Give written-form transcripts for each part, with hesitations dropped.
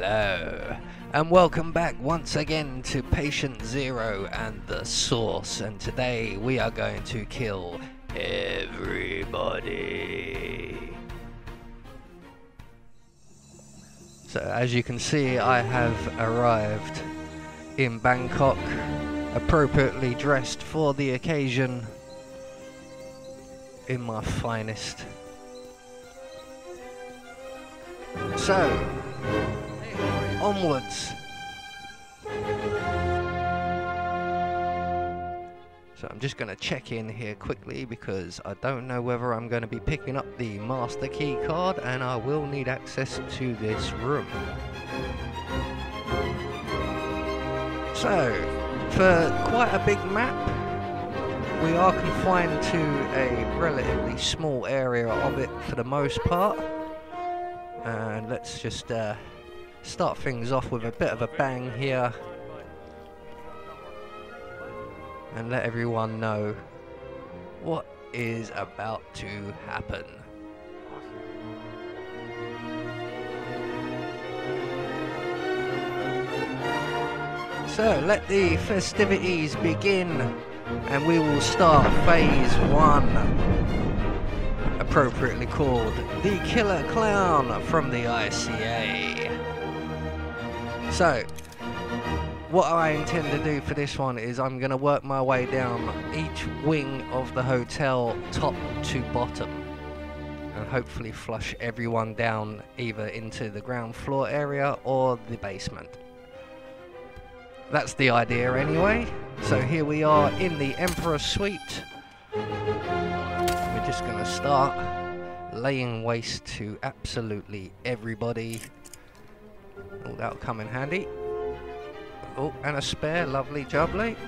Hello, and welcome back once again to Patient Zero and the Source, and today we are going to kill everybody. So as you can see, I have arrived in Bangkok, appropriately dressed for the occasion, in my finest. So, onwards. So I'm just going to check in here quickly because I don't know whether I'm going to be picking up the master key card, and I will need access to this room. So, for quite a big map, we are confined to a relatively small area of it for the most part. And let's just start things off with a bit of a bang here and let everyone know what is about to happen. So let the festivities begin, and we will start phase 1. Appropriately called the Killer Clown from the ICA. So, what I intend to do for this one is I'm going to work my way down each wing of the hotel, top to bottom, and hopefully flush everyone down either into the ground floor area or the basement. That's the idea anyway. So here we are in the Emperor Suite. We're just going to start laying waste to absolutely everybody. Oh, that'll come in handy. Oh, and a spare, lovely jubbly.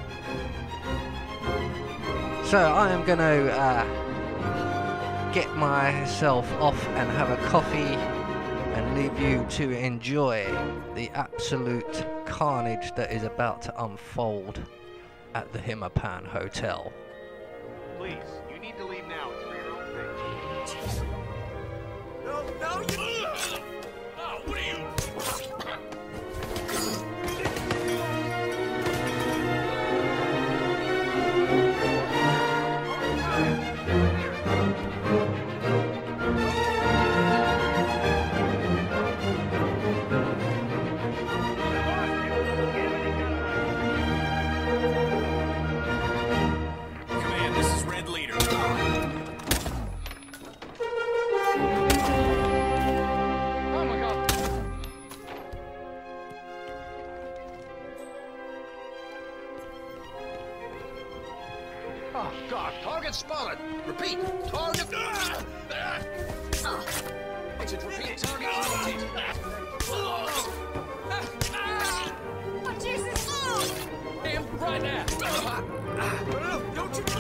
So I am going to get myself off and have a coffee and leave you to enjoy the absolute carnage that is about to unfold at the Himapan Hotel. Please, you need to leave now. It's for your own thing. No, you... Oh, what are you... Command, this is Red Leader. Oh, God. Target spotted. Repeat. Target... Agent, repeat, target spotted. Oh, Jesus! Him, right now. Don't you...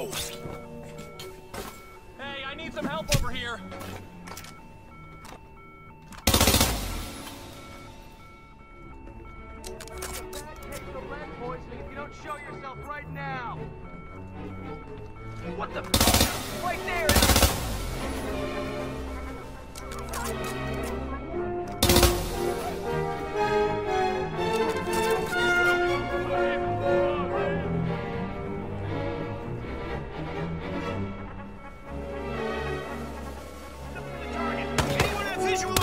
go! Hey, I need some help over here. Take the lead poisoning if you don't show yourself right now. What the? Right there. Anyone have visual?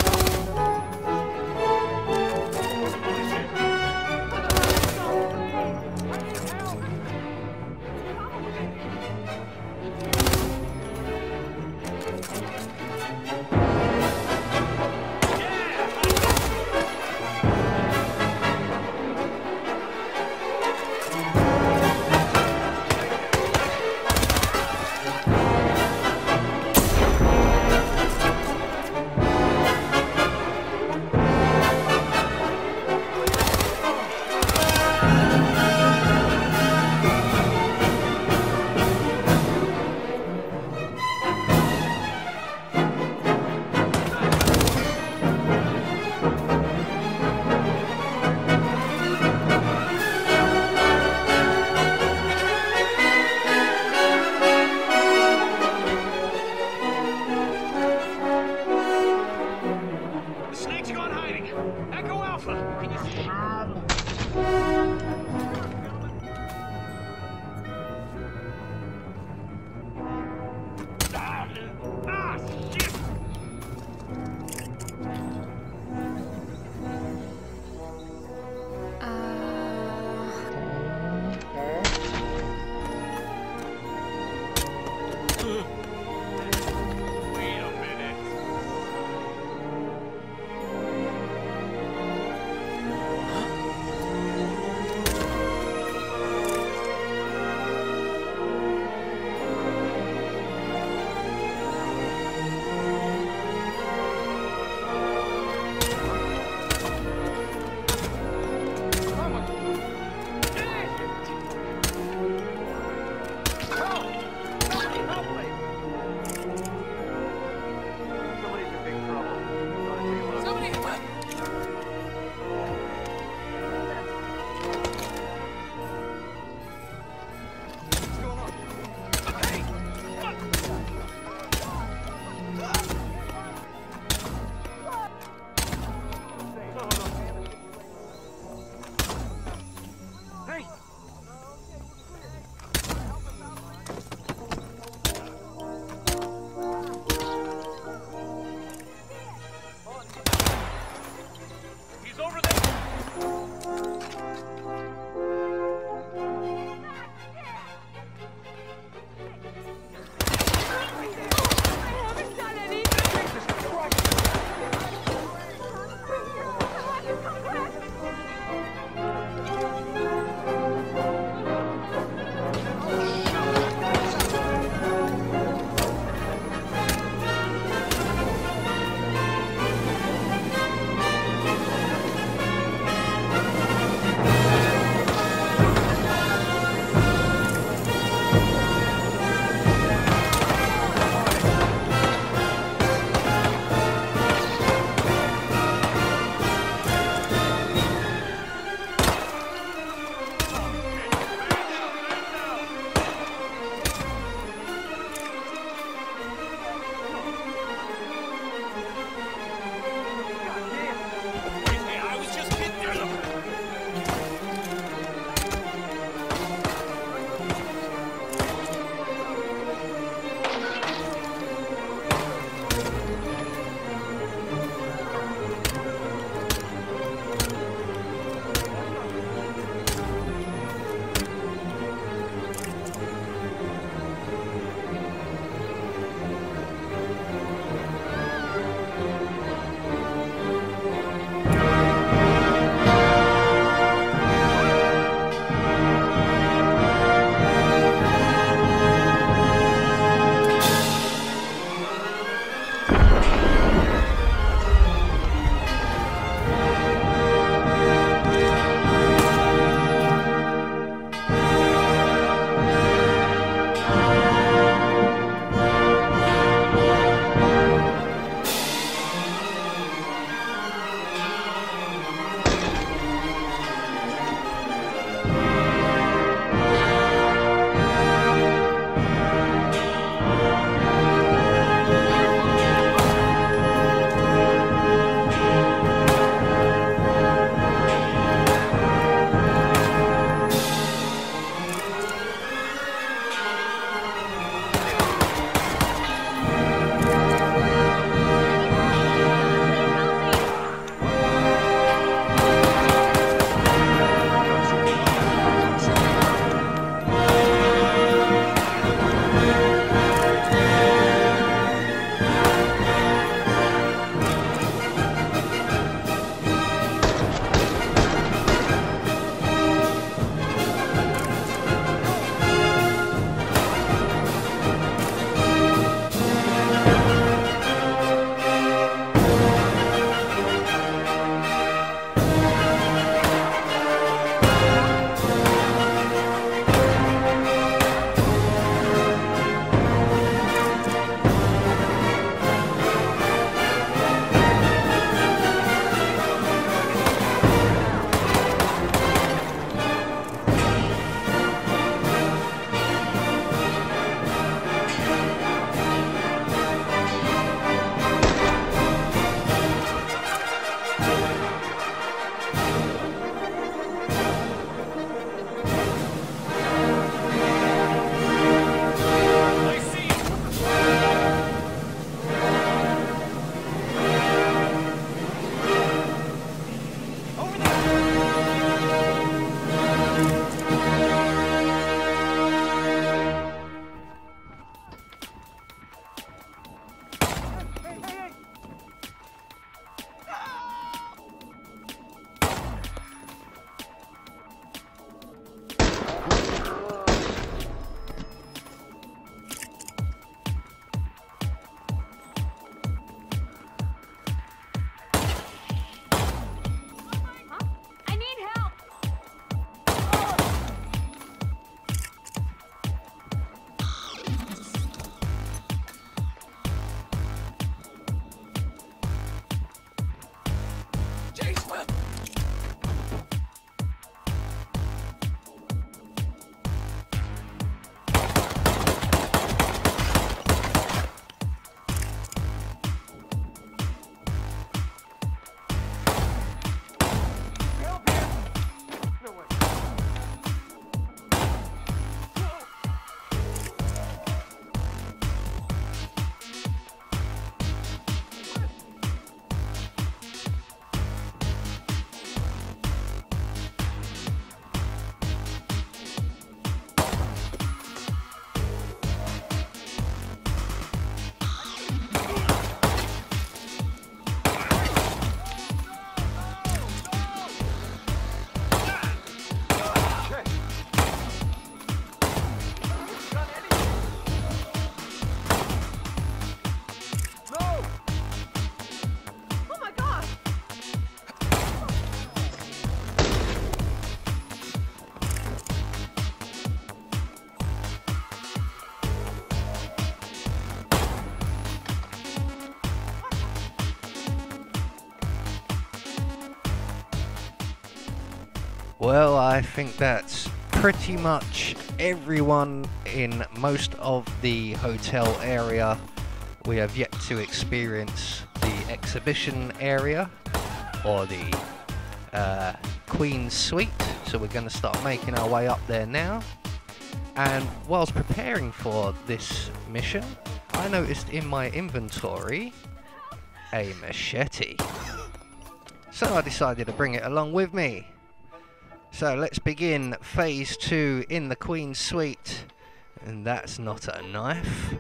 Well, I think that's pretty much everyone in most of the hotel area. We have yet to experience the exhibition area or the Queen's Suite, so we're going to start making our way up there now. And whilst preparing for this mission, I noticed in my inventory a machete, so I decided to bring it along with me. So let's begin phase 2 in the Queen's Suite, and that's not a knife.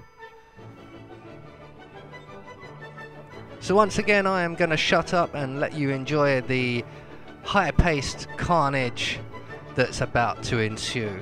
So once again, I am going to shut up and let you enjoy the high-paced carnage that's about to ensue.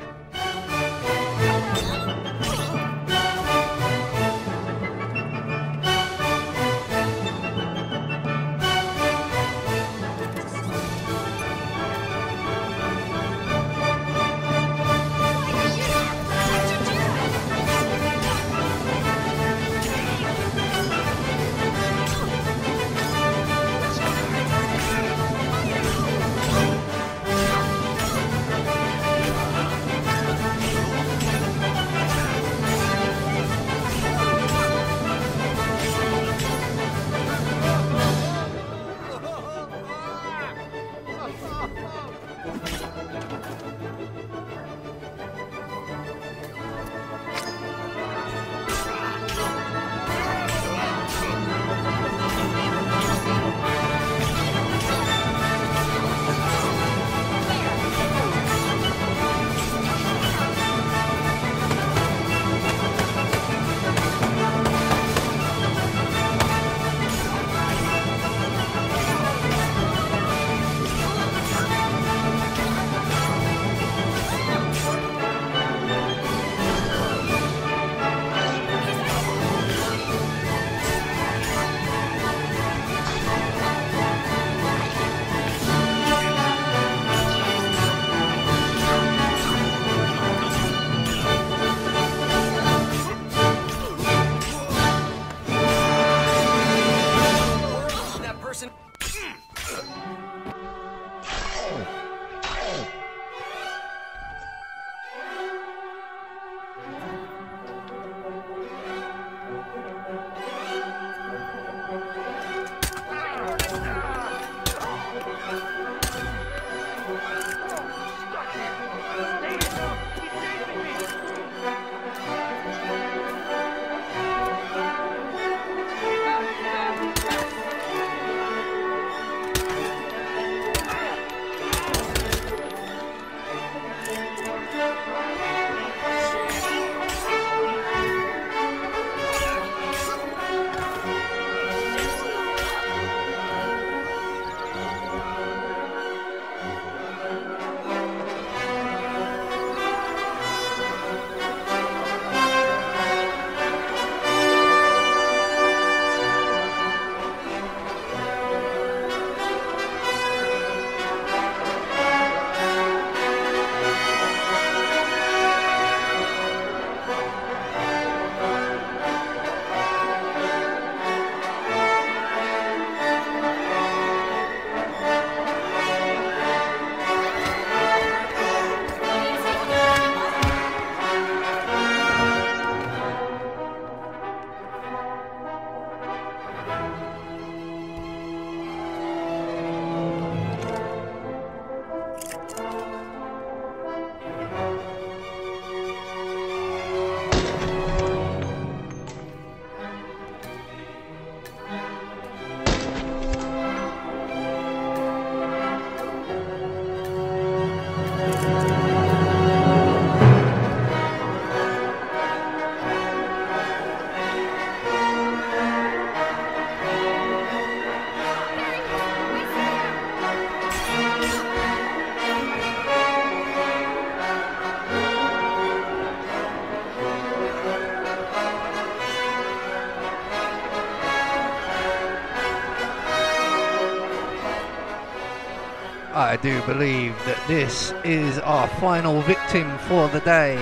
I do believe that this is our final victim for the day.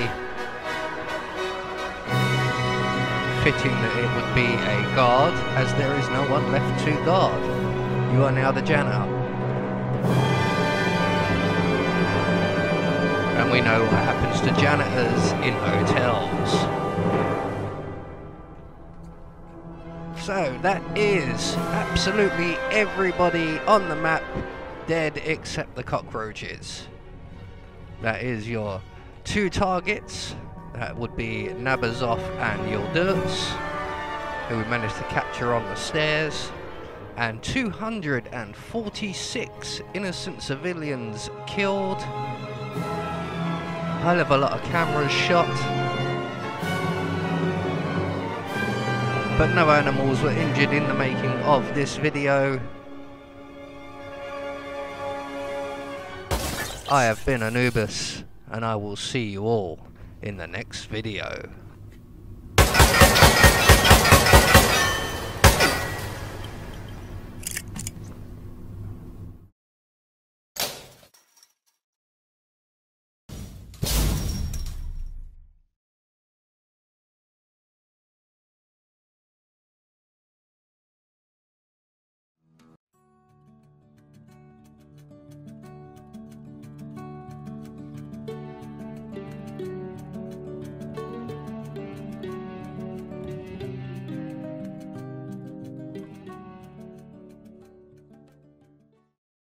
Fitting that it would be a guard, as there is no one left to guard. You are now the janitor. And we know what happens to janitors in hotels. So that is absolutely everybody on the map dead except the cockroaches. That is your 2 targets. That would be Nabazov and Yildiz, who we managed to capture on the stairs. And 246 innocent civilians killed. Hell of a lot of cameras shot. But no animals were injured in the making of this video. I have been Anubis, and I will see you all in the next video.